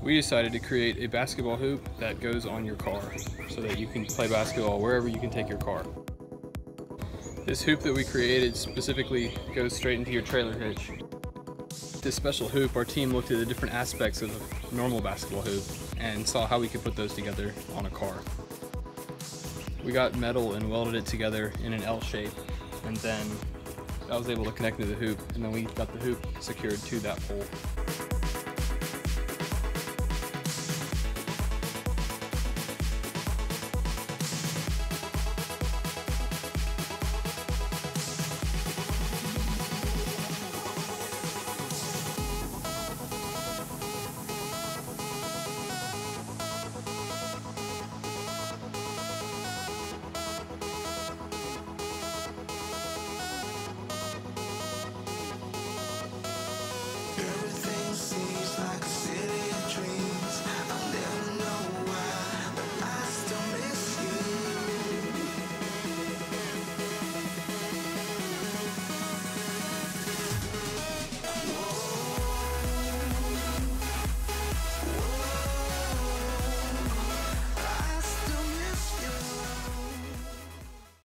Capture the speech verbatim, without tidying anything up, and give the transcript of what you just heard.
We decided to create a basketball hoop that goes on your car so that you can play basketball wherever you can take your car. This hoop that we created specifically goes straight into your trailer hitch. This special hoop, our team looked at the different aspects of a normal basketball hoop and saw how we could put those together on a car. We got metal and welded it together in an L shape, and then I was able to connect to the hoop, and then we got the hoop secured to that pole.